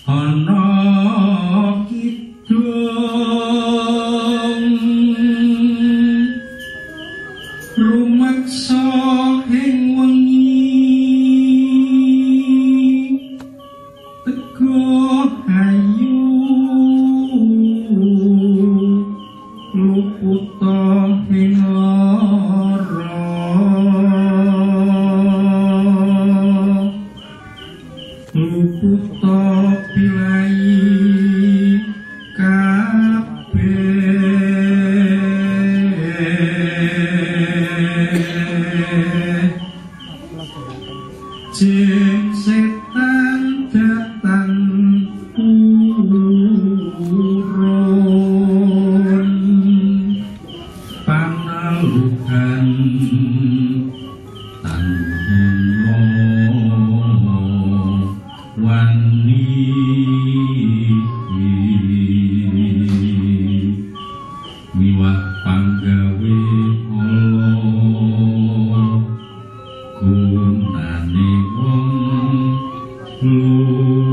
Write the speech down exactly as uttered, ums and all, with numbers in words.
ana kidung rumaksa ing wengi teko ayu luputa ing lara luputa pilai kabeh jeng setan datang urun panalukan tanggungno wani miwah panggawe ala gunane wong